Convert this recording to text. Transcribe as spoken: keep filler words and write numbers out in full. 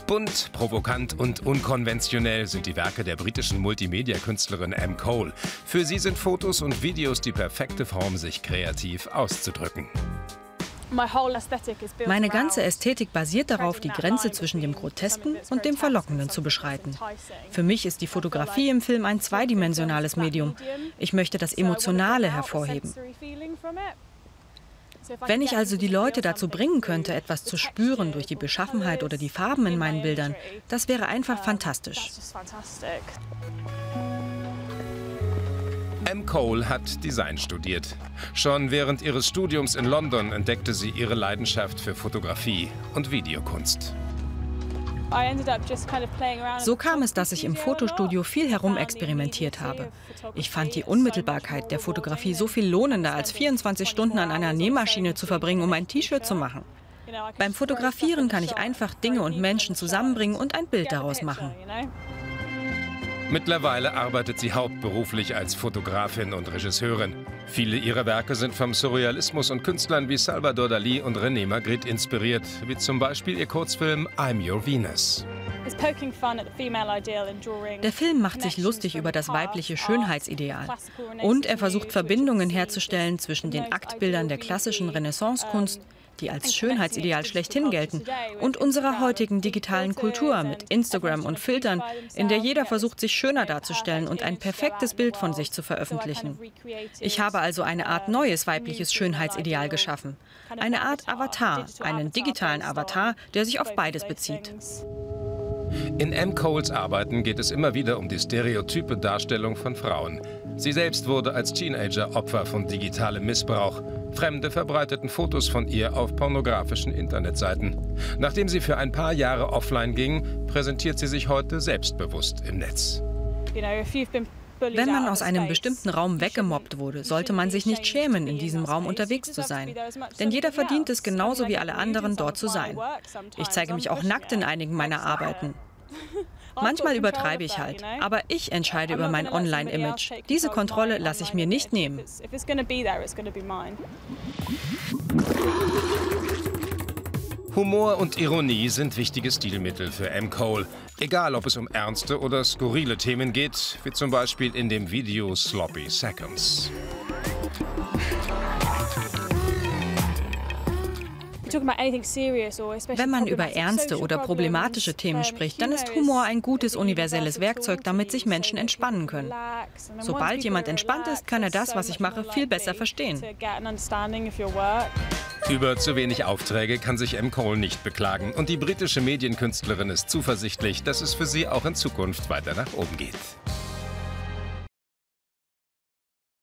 Bunt, provokant und unkonventionell sind die Werke der britischen Multimedia-Künstlerin M. Cole. Für sie sind Fotos und Videos die perfekte Form, sich kreativ auszudrücken. Meine ganze Ästhetik basiert darauf, die Grenze zwischen dem Grotesken und dem Verlockenden zu beschreiten. Für mich ist die Fotografie im Film ein zweidimensionales Medium. Ich möchte das Emotionale hervorheben. Wenn ich also die Leute dazu bringen könnte, etwas zu spüren durch die Beschaffenheit oder die Farben in meinen Bildern, das wäre einfach fantastisch. M. Cole hat Design studiert. Schon während ihres Studiums in London entdeckte sie ihre Leidenschaft für Fotografie und Videokunst. So kam es, dass ich im Fotostudio viel herumexperimentiert habe. Ich fand die Unmittelbarkeit der Fotografie so viel lohnender, als vierundzwanzig Stunden an einer Nähmaschine zu verbringen, um ein T-Shirt zu machen. Beim Fotografieren kann ich einfach Dinge und Menschen zusammenbringen und ein Bild daraus machen. Mittlerweile arbeitet sie hauptberuflich als Fotografin und Regisseurin. Viele ihrer Werke sind vom Surrealismus und Künstlern wie Salvador Dalí und René Magritte inspiriert, wie zum Beispiel ihr Kurzfilm I'm Your Venus. Der Film macht sich lustig über das weibliche Schönheitsideal. Und er versucht Verbindungen herzustellen zwischen den Aktbildern der klassischen Renaissancekunst, die als Schönheitsideal schlechthin gelten, und unserer heutigen digitalen Kultur mit Instagram und Filtern, in der jeder versucht, sich schöner darzustellen und ein perfektes Bild von sich zu veröffentlichen. Ich habe also eine Art neues weibliches Schönheitsideal geschaffen. Eine Art Avatar, einen digitalen Avatar, der sich auf beides bezieht. In M. Coles Arbeiten geht es immer wieder um die stereotype Darstellung von Frauen. Sie selbst wurde als Teenager Opfer von digitalem Missbrauch. Fremde verbreiteten Fotos von ihr auf pornografischen Internetseiten. Nachdem sie für ein paar Jahre offline ging, präsentiert sie sich heute selbstbewusst im Netz. Wenn man aus einem bestimmten Raum weggemobbt wurde, sollte man sich nicht schämen, in diesem Raum unterwegs zu sein. Denn jeder verdient es genauso wie alle anderen, dort zu sein. Ich zeige mich auch nackt in einigen meiner Arbeiten. Manchmal übertreibe ich halt, aber ich entscheide über mein Online-Image. Diese Kontrolle lasse ich mir nicht nehmen. Humor und Ironie sind wichtige Stilmittel für M. Cole. Egal, ob es um ernste oder skurrile Themen geht, wie zum Beispiel in dem Video Sloppy Seconds. Wenn man über ernste oder problematische Themen spricht, dann ist Humor ein gutes universelles Werkzeug, damit sich Menschen entspannen können. Sobald jemand entspannt ist, kann er das, was ich mache, viel besser verstehen. Über zu wenig Aufträge kann sich M. Cole nicht beklagen. Und die britische Medienkünstlerin ist zuversichtlich, dass es für sie auch in Zukunft weiter nach oben geht.